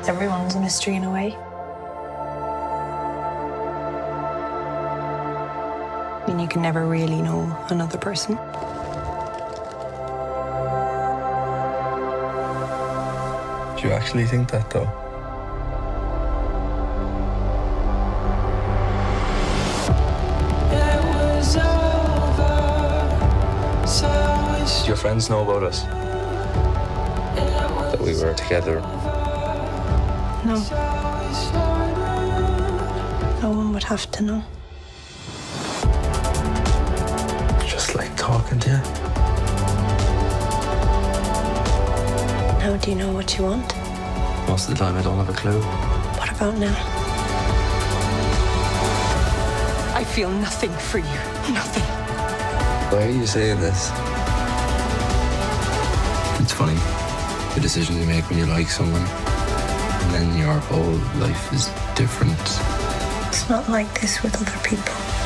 Everyone's a mystery in a way. I mean, you can never really know another person. Do you actually think that, though? Do your friends know about us? That we were together? No. No one would have to know. Just like talking to you. How do you know what you want? Most of the time I don't have a clue. What about now? I feel nothing for you. Nothing. Why are you saying this? It's funny, the decisions you make when you like someone, and then your whole life is different. It's not like this with other people.